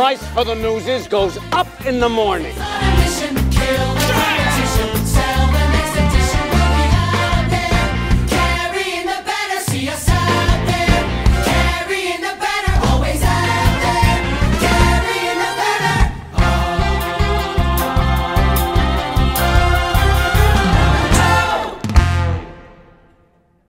price for the Newsies goes up in the morning. Mission, kill.